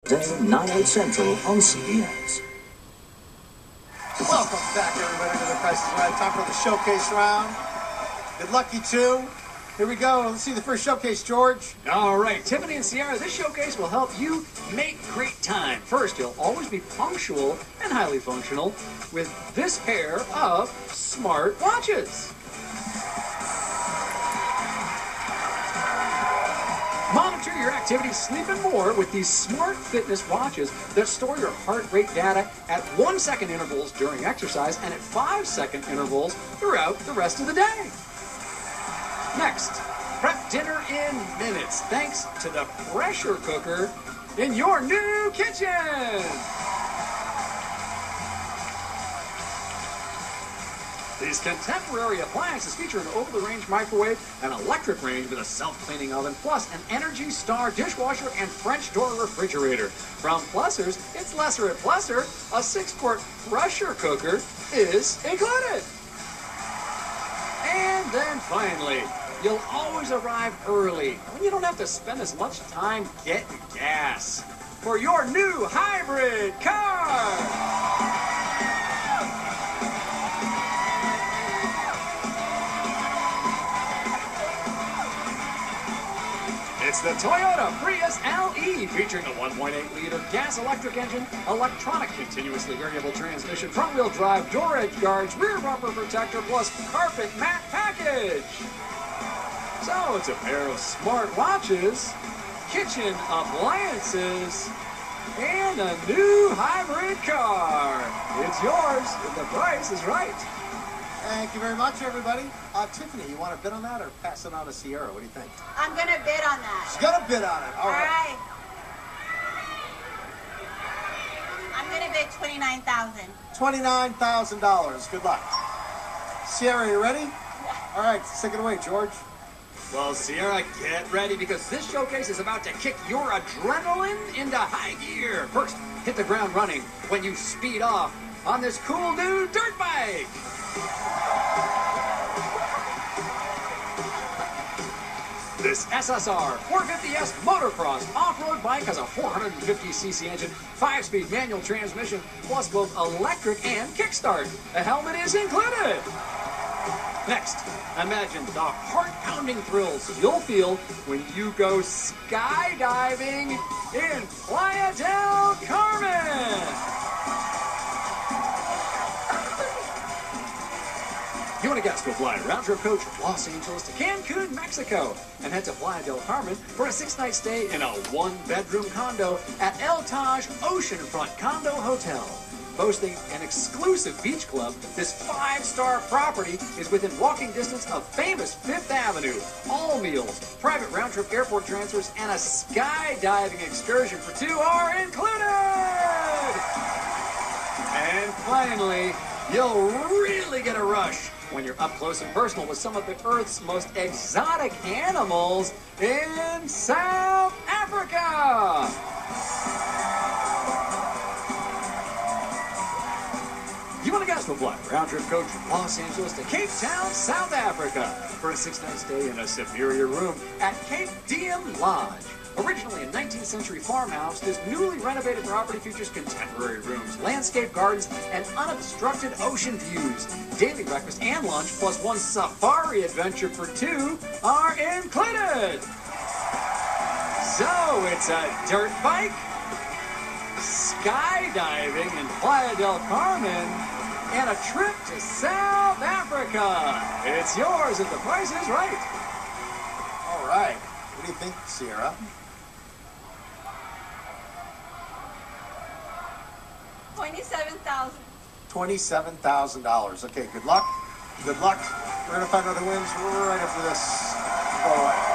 Day 9/8 Central on CBS. Welcome back, everybody, to The Price is Right. Time for the showcase round. Good luck, you two. Here we go. Let's see the first showcase, George. All right, Tiffany and Sierra, this showcase will help you make great time. First, you'll always be punctual and highly functional with this pair of smart watches. Monitor your activity, sleep, and more with these smart fitness watches that store your heart rate data at 1-second intervals during exercise and at 5-second intervals throughout the rest of the day. Next, prep dinner in minutes thanks to the pressure cooker in your new kitchen. These contemporary appliances feature an over-the-range microwave, an electric range with a self-cleaning oven, plus an Energy Star dishwasher and French door refrigerator. From Plussers, it's lesser at Plusser. A 6-quart pressure cooker is included. And then finally, you'll always arrive early when you don't have to spend as much time getting gas for your new hybrid car. It's the Toyota Prius LE, featuring a 1.8-liter gas-electric engine, electronic continuously variable transmission, front-wheel drive, door edge guards, rear bumper protector, plus carpet mat package. So it's a pair of smart watches, kitchen appliances, and a new hybrid car. It's yours if the price is right. Thank you very much, everybody. Tiffany, you want to bid on that or pass it on to Sierra? What do you think? I'm going to bid on that. She's going to bid on it. All right. I'm going to bid $29,000. $29,000. Good luck. Sierra, you ready? All right, take it away, George. Well, Sierra, get ready because this showcase is about to kick your adrenaline into high gear. First, hit the ground running when you speed off on this cool new dirt bike. This SSR 450S motocross off-road bike has a 450cc engine, 5-speed manual transmission, plus both electric and kickstart. A helmet is included. Next, imagine the heart-pounding thrills you'll feel when you go skydiving in Playa del Carmen. You want a guest will fly round-trip coach from Los Angeles to Cancun, Mexico, and head to Playa del Carmen for a 6-night stay in a 1-bedroom condo at El Taj Oceanfront Condo Hotel. Boasting an exclusive beach club, this 5-star property is within walking distance of famous Fifth Avenue. All meals, private round-trip airport transfers, and a skydiving excursion for 2 are included! And finally, you'll really get a rush when you're up close and personal with some of the Earth's most exotic animals in South Africa. You want a guest will fly round-trip coach from Los Angeles to Cape Town, South Africa for a 6-night stay in a superior room at Cape Diem Lodge. Originally a 19th century farmhouse, this newly renovated property features contemporary rooms, landscape gardens, and unobstructed ocean views. Daily breakfast and lunch, plus 1 safari adventure for 2 are included. So it's a dirt bike, skydiving in Playa del Carmen, and a trip to South Africa. It's yours if the price is right. All right. What do you think, Sierra? $27,000. $27,000. Okay, good luck. Good luck. We're going to find out who wins right after this. All right.